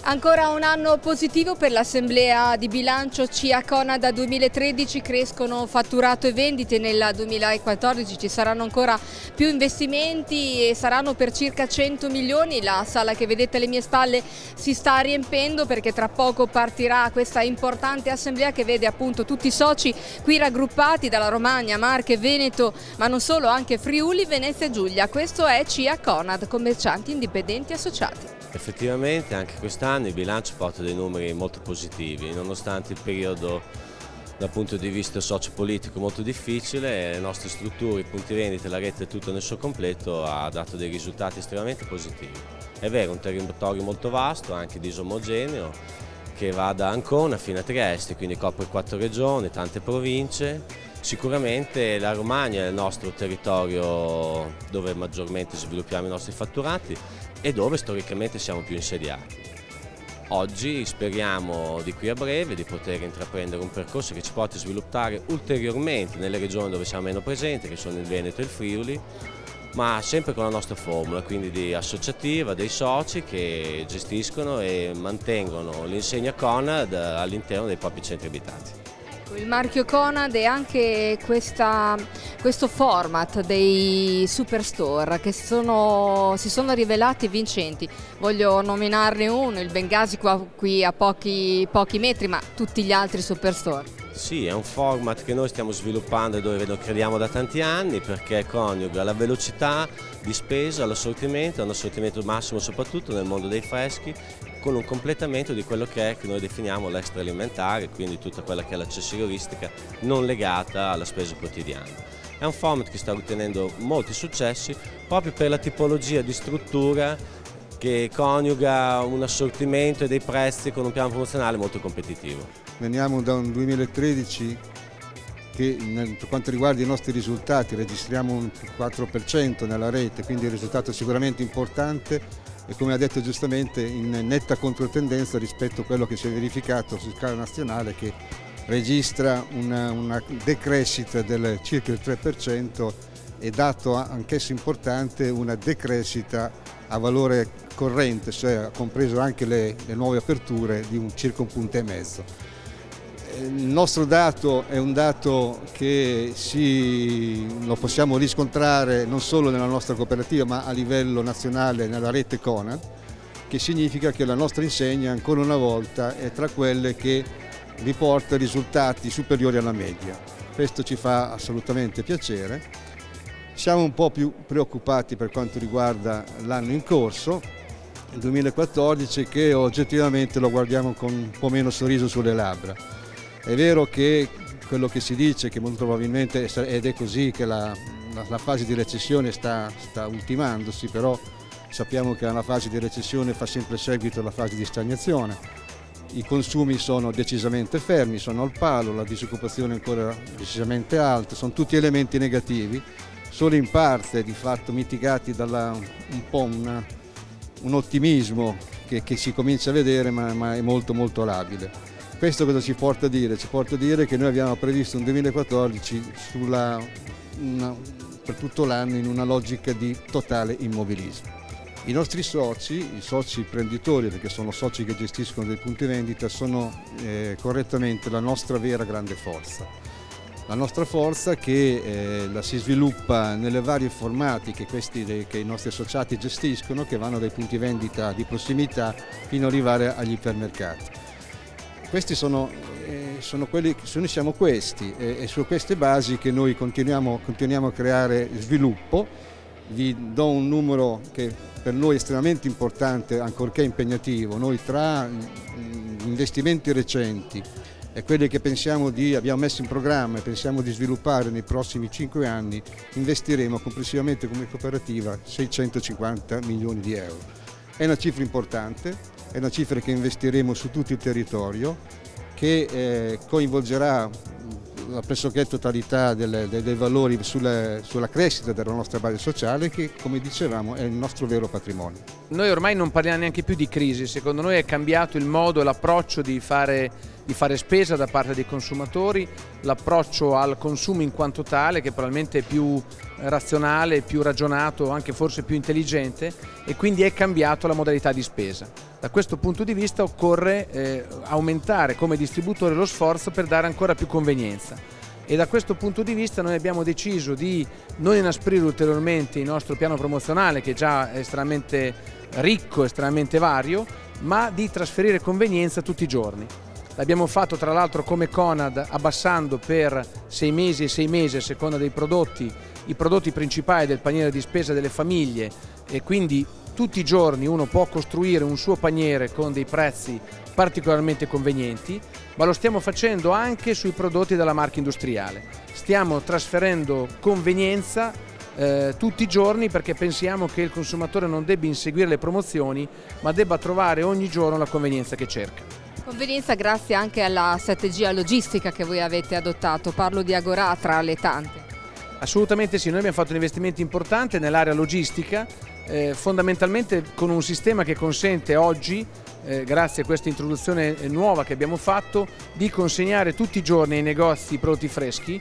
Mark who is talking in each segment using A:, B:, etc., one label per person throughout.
A: Ancora un anno positivo per l'Assemblea di bilancio CIA Conad 2013, crescono fatturato e vendite. Nel 2014 ci saranno ancora più investimenti e saranno per circa 100 milioni. La sala che vedete alle mie spalle si sta riempendo perché tra poco partirà questa importante assemblea che vede appunto tutti i soci qui raggruppati dalla Romagna, Marche, Veneto, ma non solo, anche Friuli, Venezia e Giulia. Questo è CIA Conad, commercianti indipendenti associati.
B: Effettivamente anche quest'anno il bilancio porta dei numeri molto positivi, nonostante il periodo dal punto di vista socio-politico molto difficile. Le nostre strutture, i punti vendita, la rete tutto nel suo completo ha dato dei risultati estremamente positivi. È vero, un territorio molto vasto, anche disomogeneo, che va da Ancona fino a Trieste, quindi copre 4 regioni, tante province. Sicuramente la Romagna è il nostro territorio dove maggiormente sviluppiamo i nostri fatturati e dove storicamente siamo più insediati. Oggi speriamo di qui a breve di poter intraprendere un percorso che ci porti a sviluppare ulteriormente nelle regioni dove siamo meno presenti, che sono il Veneto e il Friuli, ma sempre con la nostra formula, quindi di associativa, dei soci che gestiscono e mantengono l'insegna Conad all'interno dei propri centri abitati.
A: Il marchio Conad e anche questo format dei superstore che si sono rivelati vincenti. Voglio nominarne uno, il Bengasi qui a pochi metri, ma tutti gli altri superstore.
B: Sì, è un format che noi stiamo sviluppando e dove lo crediamo da tanti anni perché coniuga la velocità di spesa all'assortimento, un assortimento massimo soprattutto nel mondo dei freschi, con un completamento di quello che noi definiamo l'extraalimentare, quindi tutta quella che è l'accessoristica non legata alla spesa quotidiana. È un format che sta ottenendo molti successi proprio per la tipologia di struttura che coniuga un assortimento e dei prezzi con un piano promozionale molto competitivo.
C: Veniamo da un 2013 che per quanto riguarda i nostri risultati registriamo un 4% nella rete, quindi un risultato sicuramente importante e come ha detto giustamente in netta controtendenza rispetto a quello che si è verificato su scala nazionale che registra una decrescita del circa il 3% e dato anch'esso importante una decrescita a valore corrente, cioè compreso anche le nuove aperture di circa 1,5 punti. Il nostro dato è un dato che lo possiamo riscontrare non solo nella nostra cooperativa ma a livello nazionale nella rete Conad, che significa che la nostra insegna ancora una volta è tra quelle che riporta risultati superiori alla media. Questo ci fa assolutamente piacere. Siamo un po' più preoccupati per quanto riguarda l'anno in corso, il 2014, che oggettivamente lo guardiamo con un po' meno sorriso sulle labbra. È vero che quello che si dice, che molto probabilmente, ed è così, che la fase di recessione sta ultimandosi, però sappiamo che una fase di recessione fa sempre seguito alla fase di stagnazione. I consumi sono decisamente fermi, sono al palo, la disoccupazione è ancora decisamente alta, sono tutti elementi negativi, solo in parte di fatto mitigati da un ottimismo che si comincia a vedere ma è molto molto labile. Questo cosa ci porta a dire? Ci porta a dire che noi abbiamo previsto un 2014 per tutto l'anno in una logica di totale immobilismo. I nostri soci, i soci imprenditori, perché sono soci che gestiscono dei punti vendita, sono correttamente la nostra vera grande forza. La nostra forza che la si sviluppa nelle varie formati che i nostri associati gestiscono, che vanno dai punti vendita di prossimità fino ad arrivare agli ipermercati. Questi sono quelli, noi siamo questi e su queste basi che noi continuiamo a creare sviluppo. Vi do un numero che per noi è estremamente importante, ancorché impegnativo. Noi tra gli investimenti recenti e quelli che abbiamo messo in programma e pensiamo di sviluppare nei prossimi 5 anni, investiremo complessivamente come cooperativa 650 milioni di euro. È una cifra importante. È una cifra che investiremo su tutto il territorio, che coinvolgerà la pressoché totalità dei valori sulla crescita della nostra base sociale che, come dicevamo, è il nostro vero patrimonio.
D: Noi ormai non parliamo neanche più di crisi, secondo noi è cambiato il modo e l'approccio di fare spesa da parte dei consumatori, l'approccio al consumo in quanto tale che probabilmente è più razionale, più ragionato, anche forse più intelligente e quindi è cambiato la modalità di spesa. Da questo punto di vista occorre aumentare come distributore lo sforzo per dare ancora più convenienza, e da questo punto di vista noi abbiamo deciso di non inasprire ulteriormente il nostro piano promozionale, che è già estremamente ricco, estremamente vario, ma di trasferire convenienza tutti i giorni. L'abbiamo fatto tra l'altro come Conad, abbassando per 6 mesi e 6 mesi a seconda dei prodotti, i prodotti principali del paniere di spesa delle famiglie, e quindi tutti i giorni uno può costruire un suo paniere con dei prezzi particolarmente convenienti, ma lo stiamo facendo anche sui prodotti della marca industriale. Stiamo trasferendo convenienza tutti i giorni, perché pensiamo che il consumatore non debba inseguire le promozioni, ma debba trovare ogni giorno la convenienza che cerca.
A: Convenienza grazie anche alla strategia logistica che voi avete adottato, parlo di Agorà tra le tante.
D: Assolutamente sì, noi abbiamo fatto un investimento importante nell'area logistica, fondamentalmente con un sistema che consente oggi, grazie a questa introduzione nuova che abbiamo fatto, di consegnare tutti i giorni ai negozi prodotti freschi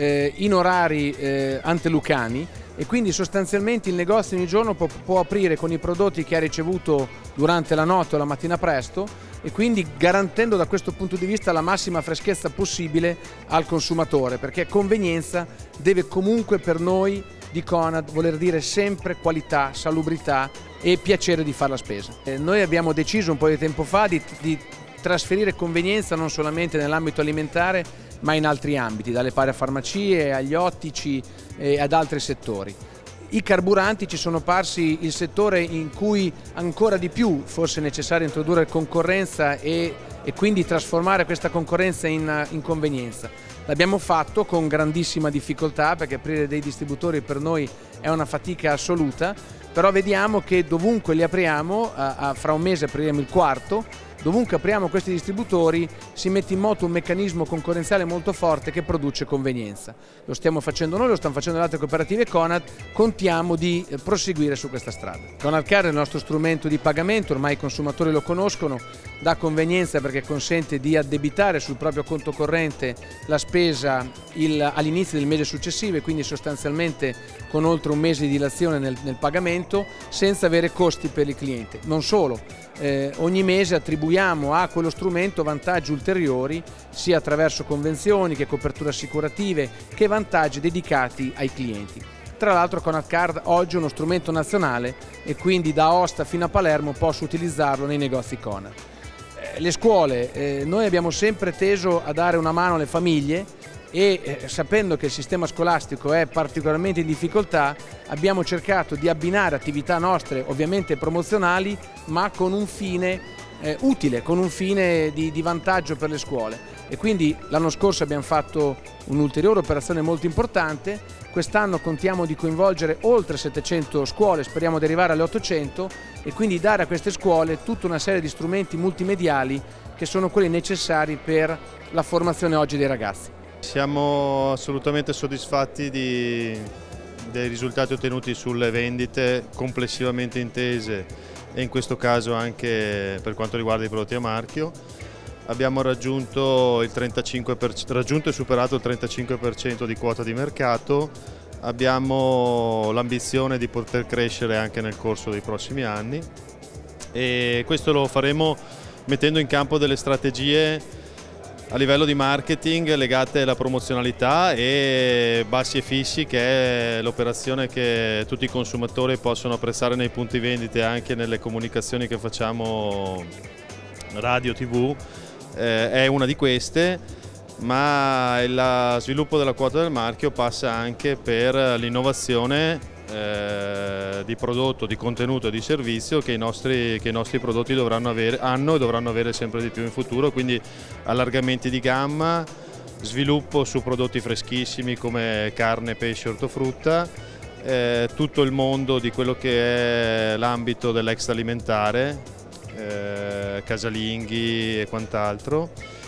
D: in orari antelucani, e quindi sostanzialmente il negozio ogni giorno può aprire con i prodotti che ha ricevuto durante la notte o la mattina presto, e quindi garantendo da questo punto di vista la massima freschezza possibile al consumatore, perché convenienza deve comunque per noi di Conad voler dire sempre qualità, salubrità e piacere di fare la spesa. Noi abbiamo deciso un po' di tempo fa di trasferire convenienza non solamente nell'ambito alimentare, ma in altri ambiti, dalle parafarmacie agli ottici e ad altri settori. I carburanti ci sono parsi il settore in cui ancora di più fosse necessario introdurre concorrenza e quindi trasformare questa concorrenza in convenienza. L'abbiamo fatto con grandissima difficoltà, perché aprire dei distributori per noi è una fatica assoluta, però vediamo che dovunque li apriamo, fra un mese apriremo il quarto, dovunque apriamo questi distributori si mette in moto un meccanismo concorrenziale molto forte che produce convenienza. Lo stiamo facendo noi, lo stanno facendo le altre cooperative Conad, contiamo di proseguire su questa strada. Conad Card è il nostro strumento di pagamento, ormai i consumatori lo conoscono, dà convenienza perché consente di addebitare sul proprio conto corrente la spesa all'inizio del mese successivo, e quindi sostanzialmente con oltre un mese di dilazione nel pagamento, senza avere costi per il cliente. Non solo, ogni mese attribuiamo a quello strumento vantaggi ulteriori, sia attraverso convenzioni che coperture assicurative, che vantaggi dedicati ai clienti. Tra l'altro Conad Card oggi è uno strumento nazionale, e quindi da Aosta fino a Palermo posso utilizzarlo nei negozi Conad. Le scuole, noi abbiamo sempre teso a dare una mano alle famiglie, e sapendo che il sistema scolastico è particolarmente in difficoltà, abbiamo cercato di abbinare attività nostre, ovviamente promozionali, ma con un fine utile, con un fine di vantaggio per le scuole. E quindi l'anno scorso abbiamo fatto un'ulteriore operazione molto importante, quest'anno contiamo di coinvolgere oltre 700 scuole, speriamo di arrivare alle 800, e quindi dare a queste scuole tutta una serie di strumenti multimediali che sono quelli necessari per la formazione oggi dei ragazzi.
E: Siamo assolutamente soddisfatti dei risultati ottenuti sulle vendite complessivamente intese, e in questo caso anche per quanto riguarda i prodotti a marchio. Abbiamo raggiunto e superato il 35% di quota di mercato, abbiamo l'ambizione di poter crescere anche nel corso dei prossimi anni, e questo lo faremo mettendo in campo delle strategie a livello di marketing legate alla promozionalità e bassi e fissi, che è l'operazione che tutti i consumatori possono apprezzare nei punti vendita e anche nelle comunicazioni che facciamo radio, tv. È una di queste, ma lo sviluppo della quota del marchio passa anche per l'innovazione di prodotto, di contenuto e di servizio che i nostri prodotti hanno e dovranno avere sempre di più in futuro, quindi allargamenti di gamma, sviluppo su prodotti freschissimi come carne, pesce, ortofrutta, tutto il mondo di quello che è l'ambito dell'extraalimentare, casalinghi e quant'altro,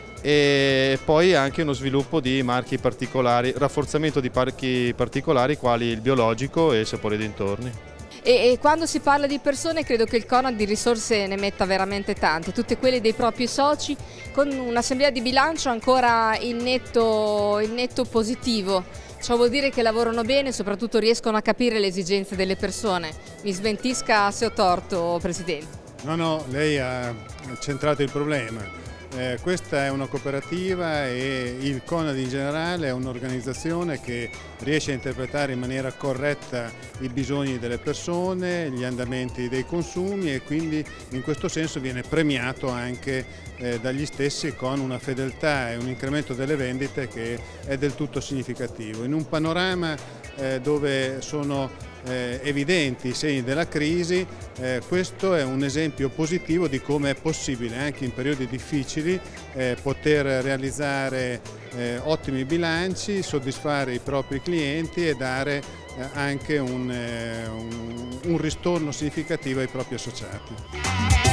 E: e poi anche uno sviluppo di marchi particolari, rafforzamento di marchi particolari quali il biologico e sapori dintorni.
A: E quando si parla di persone credo che il Conad di risorse ne metta veramente tante, tutte quelle dei propri soci, con un'assemblea di bilancio ancora in netto positivo. Ciò vuol dire che lavorano bene e soprattutto riescono a capire le esigenze delle persone. Mi smentisca se ho torto, Presidente.
F: No, lei ha centrato il problema. Questa è una cooperativa e il CONAD in generale è un'organizzazione che riesce a interpretare in maniera corretta i bisogni delle persone, gli andamenti dei consumi, e quindi in questo senso viene premiato anche dagli stessi con una fedeltà e un incremento delle vendite che è del tutto significativo. In un panorama dove sono evidenti i segni della crisi, questo è un esempio positivo di come è possibile anche in periodi difficili poter realizzare ottimi bilanci, soddisfare i propri clienti e dare anche un ristorno significativo ai propri associati.